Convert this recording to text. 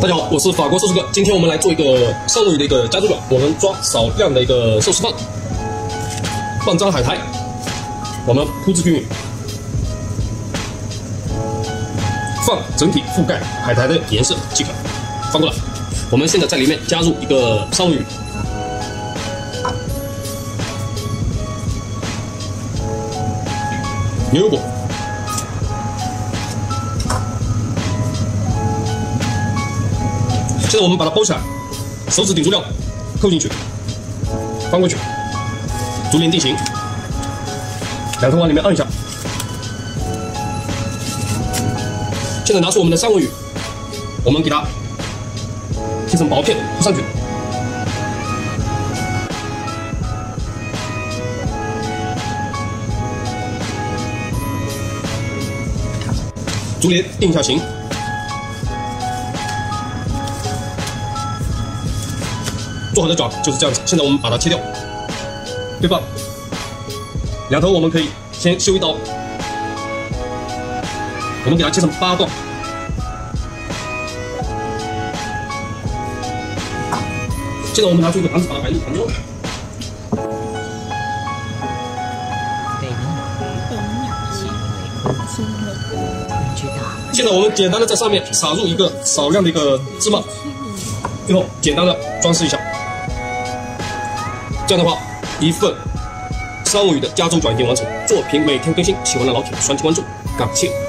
大家好，我是法国寿司哥。今天我们来做一个三文鱼的一个加猪爪。我们抓少量的一个寿司棒，半张海苔，我们铺置均匀，放整体覆盖海苔的颜色即可。翻过来，我们现在在里面加入一个三文鱼，牛油果。 现在我们把它包起来，手指顶住料，扣进去，翻过去，逐年定型。两头往里面按一下。现在拿出我们的三文鱼，我们给它切成薄片铺上去，逐年定一下型。 做好的爪就是这样子。现在我们把它切掉，对半，两头我们可以先修一刀，我们给它切成8段。现在我们拿出一个盘子，把它摆入盘中。现在我们简单的在上面撒入一个少量的一个芝麻，最后简单的装饰一下。 这样的话，一份三文鱼的加州爪已经完成。作品每天更新，喜欢的老铁双击关注，感谢。